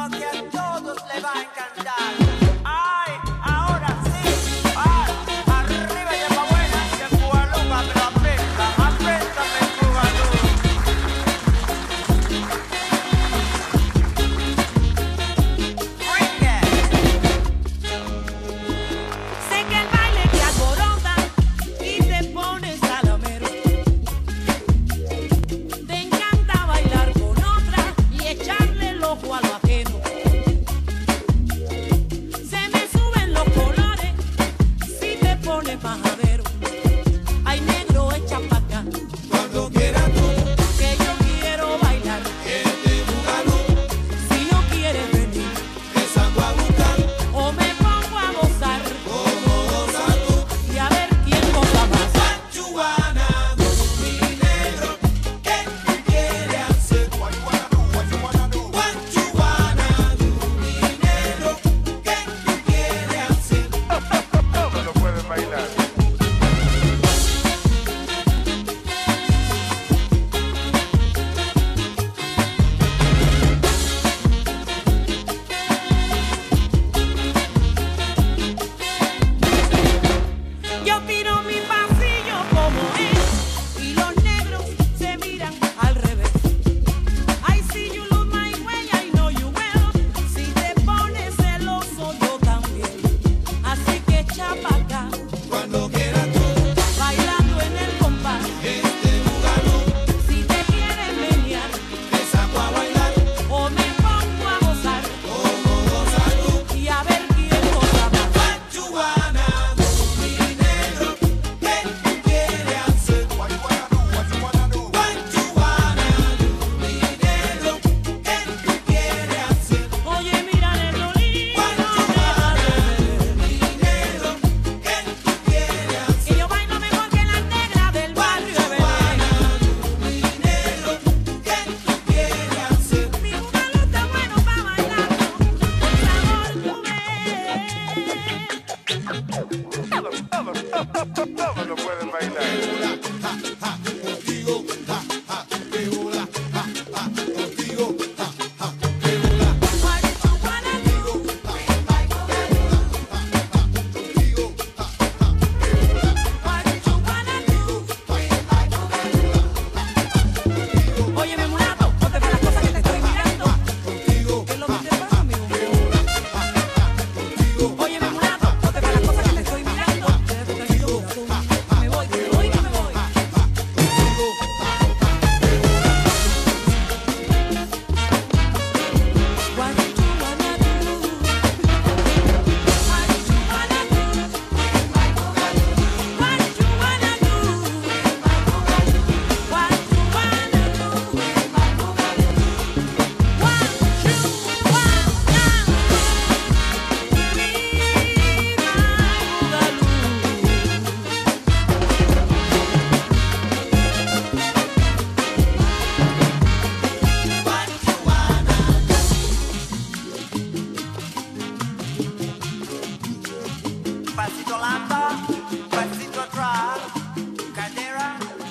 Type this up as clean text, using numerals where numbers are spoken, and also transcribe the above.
que a todos le va a encantar. Ay, ahora sí. Ay, arriba y pa' buena, que Cubaluga me lo apesta. Apéstame, Cubaluga. Bring it. Sé que el baile te alborota y te pones salamero. Te encanta bailar con otra y echarle el ojo a lo ajeno. Se me suben los colores si te pones majadero. Ay, negro, echa pa' acá, Cuando quieras tú, que yo quiero bailar. este bugalú, Si no quieres venir, te salgo a buscar, o me pongo a gozar como gozas tú. y a ver quién goza más. Guanchuana, mi negro, ¿qué tú quieres hacer? Guanchuana, mi negro, ¿qué tú quieres hacer? Todos lo pueden bailar. Yo tiro mi pasillo como es y los negros se miran al revés. I see you lose my way, I know you will. Si te pones celoso yo también. Así que echa pa' acá, Cuando quieras tú, bailando en el compás. este bugalú, Si te quieres menear te saco a bailar, o me pongo a gozar como gozas tú. y a ver quién goza más. Guanchuana, mi negro, ¿qué tú quieres hacer? Guanchuana, mi negro, ¿qué tú quieres hacer? Oye, mira el rolito, Mi negro, ¿qué tú quieres hacer? que yo bailo mejor que la negra del barrio de Belén. Mi negro, ¿qué tú quieres hacer? Mi bugalú está bueno pa' bailarlo, con sabor tú ves. Todos lo pueden bailar. Contigo, ja, ja, que bola, ja, ja, contigo, ja, ja, que bola, What you wanna do? contigo, ja, ja, que bola, What you wanna do? Óyeme, mulato, no te las cosas que te estoy mirando. contigo, ¿Qué es lo que te pasa, mi bombón? Óyeme, mulato, no te las cosas que te estoy mirando. Me voy, me voy, que me voy. What you wanna do? What you wanna do? What you wanna do? What you wanna do? Pasito lamba, pasito atrás, cadera,